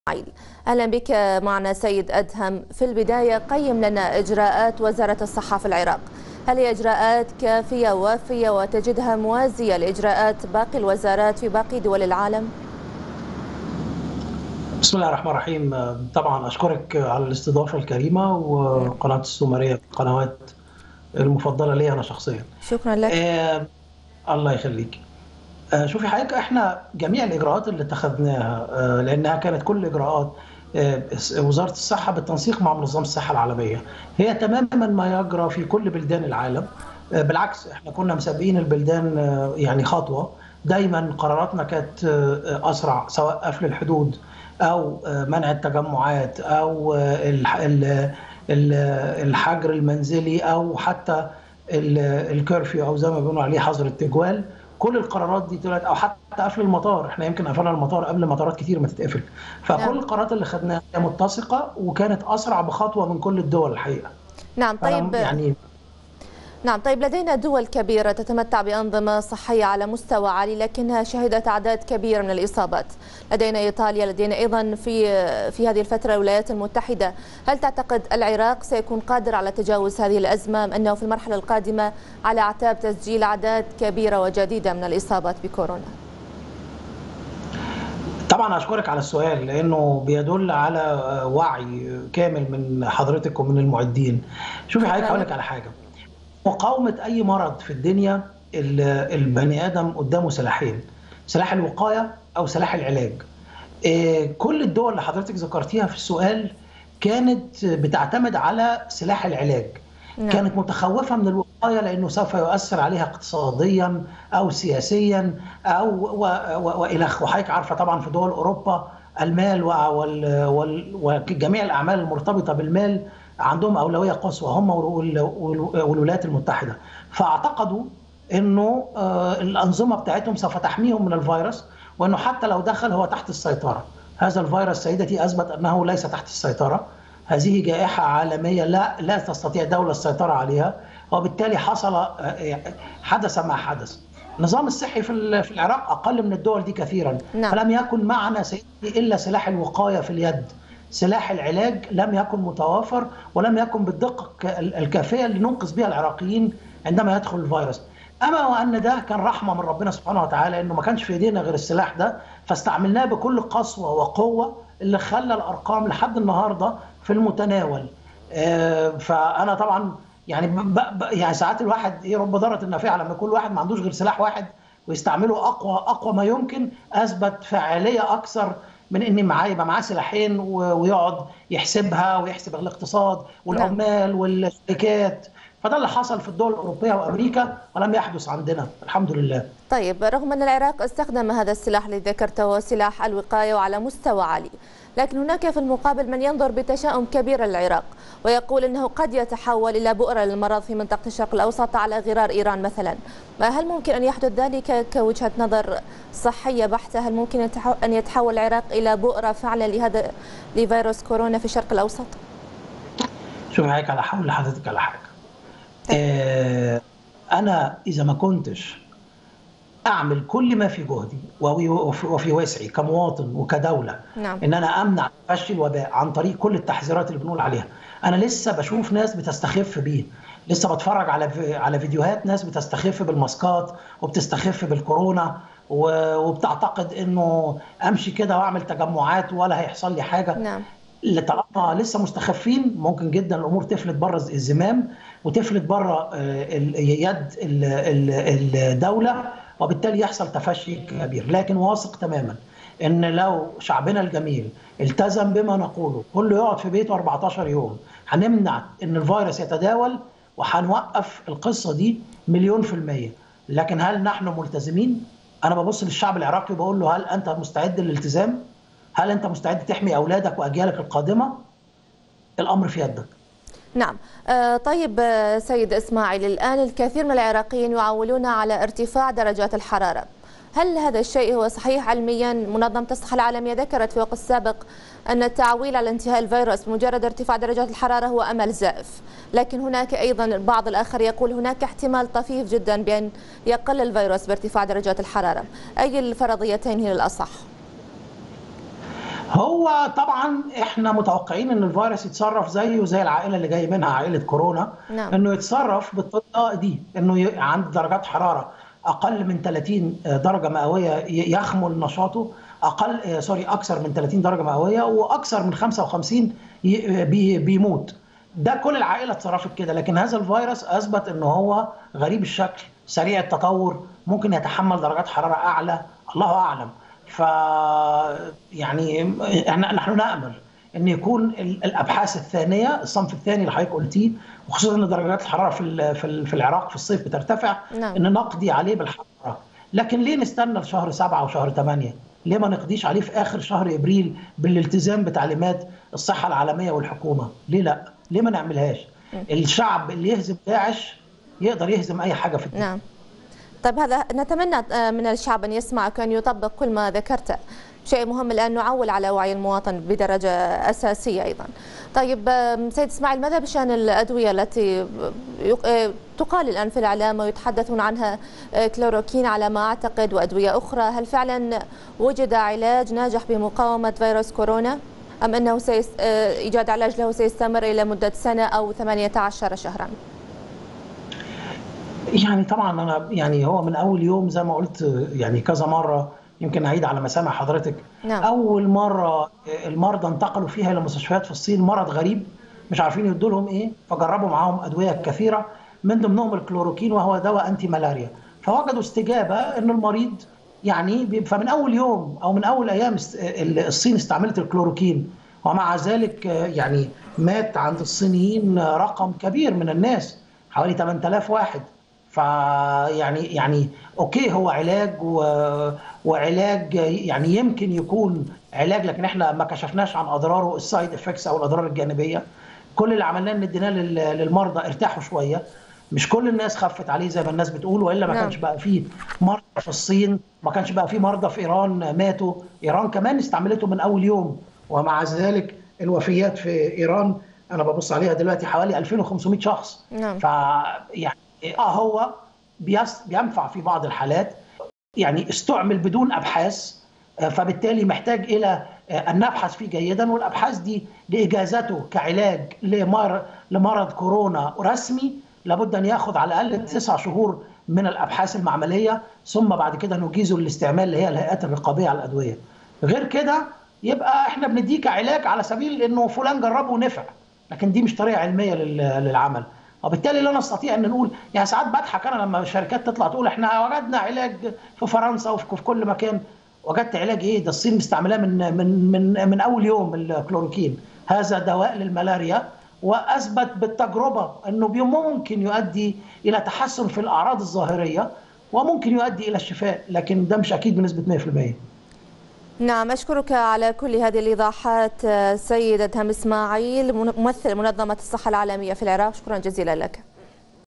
إسماعيل. أهلا بك معنا سيد أدهم. في البداية قيم لنا إجراءات وزارة الصحة في العراق، هل هي إجراءات كافية وافية وتجدها موازية لإجراءات باقي الوزارات في باقي دول العالم؟ بسم الله الرحمن الرحيم. طبعا أشكرك على الاستضافة الكريمة، وقناة السومرية القنوات المفضلة لي أنا شخصيا. شكرا لك. الله يخليك. شوفي حضرتك، احنا جميع الإجراءات اللي اتخذناها لأنها كانت كل إجراءات وزارة الصحة بالتنسيق مع منظمة الصحة العالمية، هي تماما ما يجرى في كل بلدان العالم. بالعكس، احنا كنا مسابقين البلدان يعني خطوة. دايما قراراتنا كانت أسرع، سواء قفل الحدود أو منع التجمعات أو الحجر المنزلي أو حتى الكرفيو، أو زي ما بيقولوا عليه حظر التجوال. كل القرارات دي طلعت، او حتى قفل المطار، احنا يمكن قفلنا المطار قبل مطارات كتير ما تتقفل. فكل نعم. القرارات اللي خدناها متسقه، وكانت اسرع بخطوه من كل الدول الحقيقه. نعم فانا طيب. يعني لدينا دول كبيرة تتمتع بأنظمة صحية على مستوى عالي، لكنها شهدت أعداد كبيرة من الإصابات. لدينا إيطاليا، لدينا أيضا في هذه الفترة الولايات المتحدة. هل تعتقد العراق سيكون قادر على تجاوز هذه الأزمة، أم أنه في المرحلة القادمة على أعتاب تسجيل أعداد كبيرة وجديدة من الإصابات بكورونا؟ طبعا اشكرك على السؤال، لانه بيدل على وعي كامل من حضرتك ومن المعدين. شوفي حضرتك، شكرا هقول لك. لك على حاجه. مقاومه اي مرض في الدنيا، البني ادم قدامه سلاحين: سلاح الوقايه او سلاح العلاج. كل الدول اللي حضرتك ذكرتيها في السؤال كانت بتعتمد على سلاح العلاج. نعم. كانت متخوفة من الوقاية لأنه سوف يؤثر عليها اقتصاديا أو سياسيا أو وإلى آخره. وحضرتك عارفة طبعا في دول أوروبا المال وجميع الأعمال المرتبطة بالمال عندهم أولوية قصوى، هم والولايات المتحدة. فاعتقدوا انه الانظمه بتاعتهم سوف تحميهم من الفيروس، وانه حتى لو دخل هو تحت السيطره. هذا الفيروس سيدتي اثبت انه ليس تحت السيطره. هذه جائحه عالميه لا تستطيع دوله السيطره عليها، وبالتالي حدث ما حدث. النظام الصحي في العراق اقل من الدول دي كثيرا. نعم. فلم يكن معنا سيدتي الا سلاح الوقايه في اليد. سلاح العلاج لم يكن متوافر، ولم يكن بالدقه الكافيه لننقذ بها العراقيين عندما يدخل الفيروس. اما وان ده كان رحمه من ربنا سبحانه وتعالى، انه ما كانش في ايدينا غير السلاح ده، فاستعملناه بكل قسوه وقوه، اللي خلى الارقام لحد النهارده في المتناول. فانا طبعا يعني ساعات الواحد رب ضاره نافعه، لما يكون الواحد ما عندوش غير سلاح واحد ويستعمله اقوى ما يمكن، اثبت فعاليه اكثر من ان يبقى معاه سلاحين ويقعد يحسبها ويحسب الاقتصاد نعم. والعمال والشركات. فده اللي حصل في الدول الأوروبية وأمريكا، ولم يحدث عندنا الحمد لله. طيب، رغم أن العراق استخدم هذا السلاح الذي ذكرته، سلاح الوقاية، وعلى مستوى عالي، لكن هناك في المقابل من ينظر بتشاؤم كبير للعراق ويقول أنه قد يتحول إلى بؤرة للمرض في منطقة الشرق الأوسط على غرار إيران مثلا. هل ممكن أن يحدث ذلك كوجهة نظر صحية بحتة؟ هل ممكن أن يتحول العراق إلى بؤرة فعلا لفيروس كورونا في الشرق الأوسط؟ شوف هيك، على حول لحضرتك على حاجة. أنا إذا ما كنتش أعمل كل ما في جهدي وفي وسعي كمواطن وكدولة، نعم. إن أنا أمنع تفشي الوباء عن طريق كل التحذيرات اللي بنقول عليها. أنا لسه بشوف ناس بتستخف بيه، لسه بتفرج على فيديوهات ناس بتستخف بالماسكات وبتستخف بالكورونا، وبتعتقد إنه أمشي كده وأعمل تجمعات ولا هيحصل لي حاجة. نعم. اللي طالما لسه مستخفين، ممكن جدا الامور تفلت بره الزمام وتفلت بره يد الدوله، وبالتالي يحصل تفشي كبير. لكن واثق تماما ان لو شعبنا الجميل التزم بما نقوله، كله يقعد في بيته 14 يوم، هنمنع ان الفيروس يتداول وهنوقف القصه دي مليون في المية. لكن هل نحن ملتزمين؟ انا ببص للشعب العراقي وبقول له: هل انت مستعد للالتزام؟ هل أنت مستعد تحمي أولادك وأجيالك القادمة؟ الأمر في يدك. نعم. طيب سيد إسماعيل، الآن الكثير من العراقيين يعولون على ارتفاع درجات الحرارة. هل هذا الشيء هو صحيح علميا؟ منظمة الصحة العالمية ذكرت في وقت سابق أن التعويل على انتهاء الفيروس بمجرد ارتفاع درجات الحرارة هو أمل زائف، لكن هناك أيضا البعض الآخر يقول هناك احتمال طفيف جدا بأن يقل الفيروس بارتفاع درجات الحرارة. أي الفرضيتين هي الأصح؟ هو طبعا احنا متوقعين ان الفيروس يتصرف زيه زي العائله اللي جاي منها عائله كورونا. نعم. انه يتصرف بالطريقه دي، انه عند درجات حراره اقل من 30 درجه مئويه يخمل نشاطه، اقل سوري اكثر من 30 درجه مئويه واكثر من 55 بيموت. ده كل العائله اتصرفت كده، لكن هذا الفيروس اثبت انه هو غريب الشكل، سريع التطور، ممكن يتحمل درجات حراره اعلى، الله اعلم. ف يعني نحن نامل ان يكون الابحاث الثانيه، الصنف الثاني اللي حضرتك قلتيه، وخصوصا ان درجات الحراره في العراق في الصيف بترتفع، نعم. ان نقضي عليه بالحراره. لكن ليه نستنى لشهر 7 وشهر 8؟ ليه ما نقضيش عليه في اخر شهر ابريل بالالتزام بتعليمات الصحه العالميه والحكومه؟ ليه لا؟ ليه ما نعملهاش؟ الشعب اللي يهزم داعش يقدر يهزم اي حاجه في الدنيا. نعم. طيب، هذا نتمنى من الشعب أن يسمعك وأن يطبق كل ما ذكرته. شيء مهم الآن نعول على وعي المواطن بدرجة أساسية أيضا. طيب سيد إسماعيل، ماذا بشأن الأدوية التي تقال الآن في الإعلام ويتحدثون عنها، كلوروكين على ما أعتقد وأدوية أخرى؟ هل فعلا وجد علاج ناجح بمقاومة فيروس كورونا، أم أنه إيجاد علاج له سيستمر إلى مدة سنة أو 18 شهرا؟ يعني طبعا انا يعني هو من اول يوم زي ما قلت يعني كذا مره، يمكن اعيد على مسامع حضرتك. نعم. اول مره المرضى انتقلوا فيها الى مستشفيات في الصين، مرض غريب مش عارفين يدوا لهم ايه، فجربوا معاهم ادويه كثيره من ضمنهم الكلوروكين، وهو دواء انتي ملاريا. فوجدوا استجابه ان المريض يعني، فمن اول يوم او من اول ايام الصين استعملت الكلوروكين، ومع ذلك يعني مات عند الصينيين رقم كبير من الناس، حوالي 8000 واحد. فيعني اوكي، هو علاج وعلاج يعني يمكن يكون علاج، لكن احنا ما كشفناش عن اضراره، السايد افكتس او الاضرار الجانبيه. كل اللي عملناه ان اديناه للمرضى ارتاحوا شويه. مش كل الناس خفت عليه زي ما الناس بتقول، والا ما كانش نعم. بقى فيه مرضى في الصين، ما كانش بقى فيه مرضى في ايران ماتوا. ايران كمان استعملته من اول يوم، ومع ذلك الوفيات في ايران انا ببص عليها دلوقتي حوالي 2500 شخص. نعم. فيعني هو بينفع في بعض الحالات، يعني استعمل بدون ابحاث، فبالتالي محتاج الى ان نبحث فيه جيدا، والابحاث دي لاجازته كعلاج لمرض كورونا رسمي لابد ان ياخذ على الاقل 9 شهور من الابحاث المعمليه، ثم بعد كده نجيزه للاستعمال اللي هي الهيئات الرقابيه على الادويه. غير كده يبقى احنا بنديه كعلاج على سبيل انه فلان جربه ونفع، لكن دي مش طريقه علميه للعمل. وبالتالي لا نستطيع ان نقول، يعني ساعات بضحك انا لما الشركات تطلع تقول احنا وجدنا علاج في فرنسا وفي كل مكان. وجدت علاج ايه؟ ده الصين مستعملاه من اول يوم، الكلوروكين. هذا دواء للملاريا، واثبت بالتجربه انه ممكن يؤدي الى تحسن في الاعراض الظاهريه، وممكن يؤدي الى الشفاء، لكن ده مش اكيد بنسبه 100%. نعم، أشكرك على كل هذه الإيضاحات سيد أدهم إسماعيل، ممثل منظمة الصحة العالمية في العراق. شكرا جزيلا لك.